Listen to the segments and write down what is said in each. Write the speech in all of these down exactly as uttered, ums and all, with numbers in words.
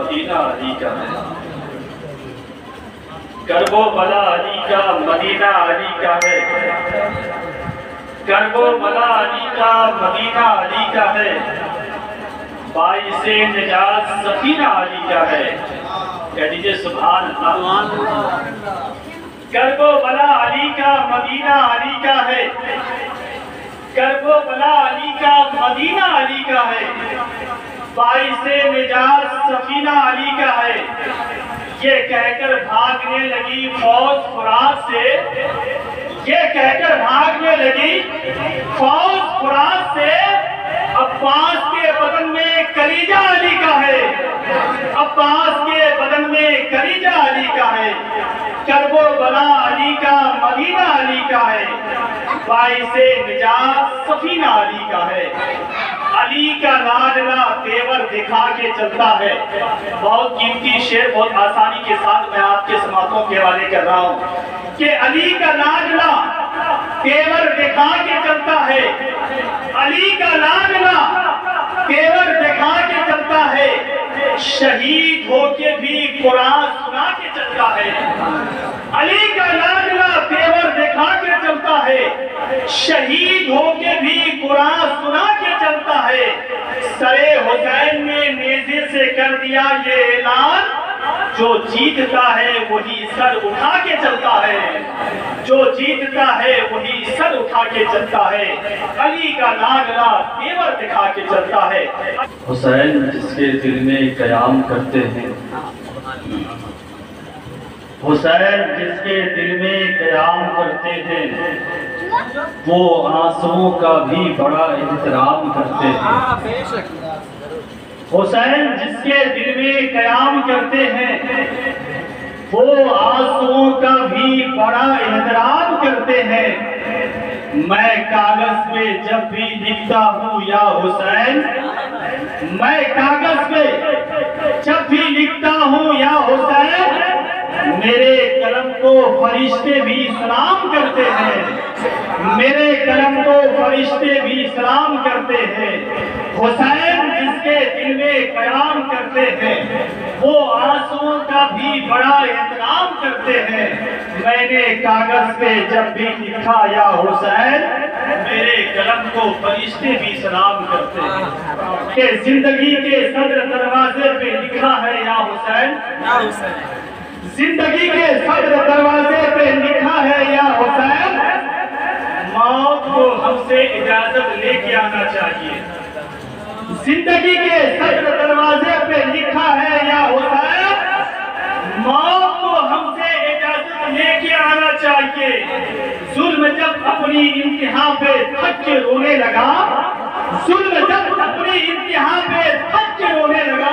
سفینہ علی کا ہے، کرب و بلا علی کا مدینہ علی کا ہے، کرب و بلا علی کا مدینہ علی کا ہے، باعث نجات سفینہ علی کا ہے۔ کہہ دیجئے سبحان اللہ۔ کرب و بلا علی کا مدینہ علی کا ہے، کرب و بلا علی کا مدینہ علی کا ہے، باعث نجات سفینہ علی کا ہے۔ یہ کہہ کر بھاگنے لگی فوج فرات سے، یہ کہہ کر بھاگنے لگی فوج فرات سے، عباس کے بدن میں کلیجہ علی کا ہے، عباس کے بدن میں کلیجہ علی کا ہے، کرب و بلا علی کا مدینہ علی کا ہے، باعث نجات سفینہ علی کا ہے۔ علی کا لاڈلا تیور دکھا کے چلتا ہے۔ بہت قیمتی شعر بہت آسانی کے ساتھ میں آپ کے سماعتوں کے حوالے کر رہا ہوں کہ علی کا لاڈلا تیور دکھا کے چلتا ہے، علی کا لاڈلا تیور دکھا کے چلتا ہے، شہید ہو کے بھی قرآن سنا کے چلتا ہے۔ علی کا لاڈلا تیور دکھا کے چلتا ہے، شہید ہو کے بھی قرآن سنا کے چلتا ہے۔ سرے حسین نے نیزے سے کر دیا یہ اعلان، جو جیتتا ہے وہی سر اٹھا کے چلتا ہے، جو جیتتا ہے وہی سر اٹھا کے چلتا ہے۔ علی کا لاڈلا تیور دکھا کے چلتا ہے۔ حسین جس کے دل میں قیام کرتے ہیں، حسین جس کے دل میں قیام کرتے ہیں، وہ آنسوؤں کا بھی بڑا احترام کرتے ہیں۔ حسین جس کے دل میں قیام کرتے ہیں، وہ آنسوؤں کا بھی بڑا احترام کرتے ہیں۔ میں کاغذ پہ جب بھی لکھتا ہوں یا حسین، میں کاغذ پہ جب بھی لکھتا ہوں یا حسین، میرے قلم کو فرشتے بھی سلام کرتے ہیں، میرے قلم کو فرشتے بھی سلام کرتے ہیں۔ حسین جس کے دل میں قیام کرتے ہیں، وہ آنسوؤں کا بھی بڑا احترام کرتے ہیں۔ میں نے کاغذ پہ جب بھی لکھا یا حسین، میرے قلم کو فرشتے بھی سلام کرتے ہیں۔ کہ زندگی کے صدر دروازے پہ لکھا ہے یا حسین، زندگی کے صدر دروازے پہ لکھا ہے یا حسین، موت کو ہم سے اجازت لے کے آنا چاہیے۔ زندگی کے صدر دروازے پہ لکھا ہے یا حسین، موت کو ہم سے اجازت لے کے آنا چاہیے۔ ظلم جب اپنی انتہا پہ تھک کے رونے لگا، ظلم جب اپنی انتہا پہ تھک کے رونے لگا۔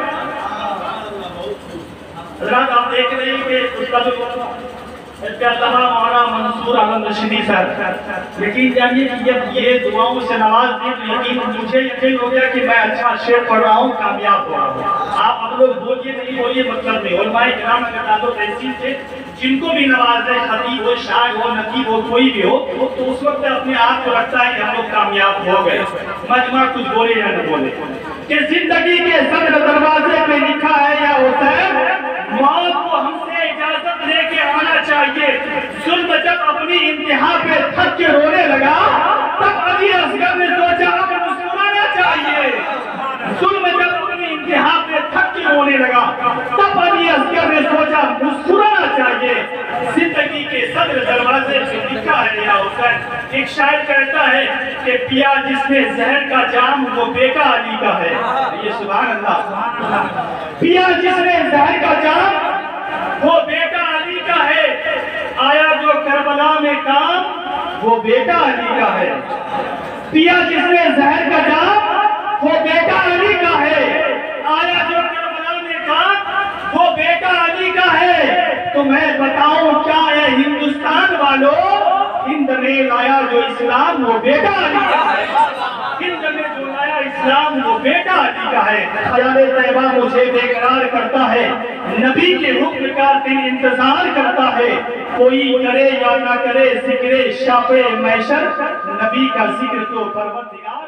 حضرات آپ دیکھ رہے ہیں کہ استاد اللہ مولانا منصور احمد رشیدی صاحب، یقین جانیے کہ جب یہ دعاؤں سے نواز دی تو یقین مجھے یقین ہو گیا کہ میں اچھا شعر پڑھ رہا ہوں، کامیاب ہو رہا ہوں۔ آپ ہم لوگ بولیے نہیں بولیے مطلب نہیں۔ علماء کرام اگر داد و تحصیل سے جن کو بھی نواز ہے، خطیب ہو، شاعر ہو، نقیب ہو، کوئی بھی ہو، تو اس وقت اپنے آپ کو لگتا ہے کہ ہم لوگ کامیاب ہو گئے، مجمع کچھ بولے یا نہ بولے۔ کہ زندگی کے صدر دروازے پہ لکھا ہے یا حسین، موت کو ہم سے اجازت لے کے آنا چاہیے۔ ظلم جب اپنی انتہا پہ تھک کے رونے لگا، تب علی اصغر نے سوچا اب مسکرانا چاہیے۔ ظلم جب اپنی انتہا پہ تھک کے رونے لگا، تب علی اصغر نے سوچا مسکرانا چاہیے۔ زندگی کے صدر دروازے پہ لکھا ہے یا حسین۔ ایک شاعر کہتا ہے کہ پیا جس نے زہر کا جام، وہ بیٹا علی کا ہے۔ یہ سبحان اللہ۔ پیا جس نے زہر کا جام، وہ بیٹا علی کا ہے۔ آیا جو کربلا میں کام، وہ بیٹا علی کا ہے۔ پیا جس نے زہر کا جام، وہ بیٹا علی کا ہے۔ آیا جو کربلا میں کام، وہ بیٹا علی کا ہے۔ تو میں بتاؤں کیا ہے ہندوستان والوں، ہند میں لایا جو اسلام، وہ بیٹا علی کا ہے۔ ہند میں جو لایا اسلام، وہ بیٹا علی کا ہے۔ خیال طیبہ مجھے بے قرار کرتا ہے، نبی کے حکم کا دل انتظار کرتا ہے۔ کوئی کرے یا نہ کرے ذکر شاف محشر، نبی کا ذکر تو پروردگار